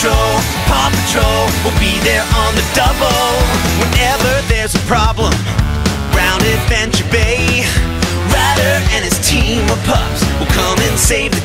Paw Patrol will be there on the double. Whenever there's a problem round Adventure Bay, Ryder and his team of pups will come and save the